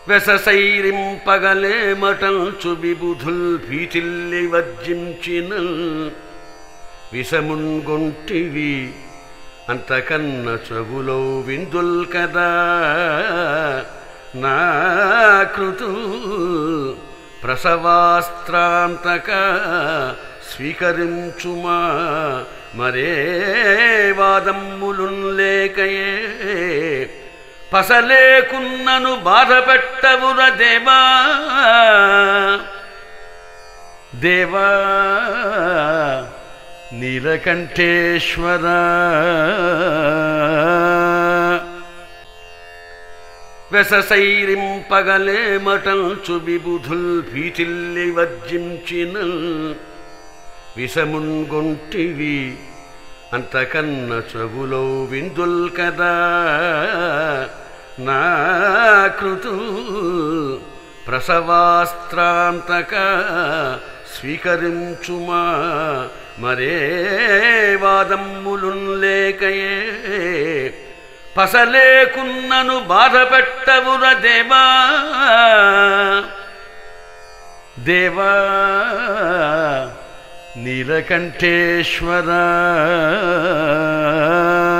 వెససైరింపగలే మటంచు విబుధుల్ భీతిల్లి వర్జించిన విషమున్గొంటివి అంతకన్న చెవులో విందుల్ కదా నా కృతు ప్రసవాస్త్రాంతక స్వీకరించుమా మరే వాదమ్ములున్ లేకయే పసలేకున్నను బాధపెట్టవుర దేవా దేవా నీలకంఠేశ్వర వెససైరింపగలే మటంచు విబుధుల్ భీతిల్లి వర్జించిన విషమున్గొంటివి అంతకన్న చెవులో విందుల్ కదా నా కృతు ప్రసవాస్త్రాంతక స్వీకరించుమా మరే వాదమ్ములున్ లేకయే పసలేకున్నను బాధపెట్టవుర దేవా దేవా నీలకంఠేశ్వర